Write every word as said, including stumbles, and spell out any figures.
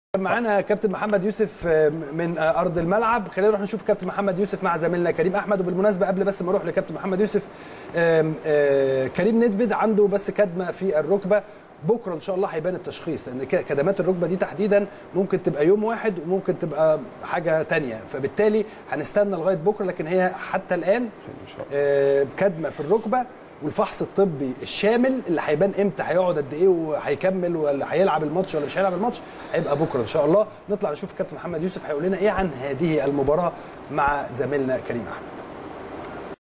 معانا كابتن محمد يوسف من ارض الملعب. خلينا نروح نشوف كابتن محمد يوسف مع زميلنا كريم احمد. وبالمناسبه قبل بس ما اروح لكابتن محمد يوسف، آم آم كريم ندفد عنده بس كدمه في الركبه، بكره ان شاء الله هيبان التشخيص، لان كدمات الركبه دي تحديدا ممكن تبقى يوم واحد وممكن تبقى حاجه ثانيه، فبالتالي هنستنى لغايه بكره. لكن هي حتى الان كدمه في الركبه، والفحص الطبي الشامل اللي هيبان امتى هيقعد قد ايه وهيكمل ولا هيلعب الماتش ولا مش هيلعب الماتش هيبقى بكره ان شاء الله. نطلع نشوف الكابتن محمد يوسف هيقول لنا ايه عن هذه المباراه مع زميلنا كريم احمد.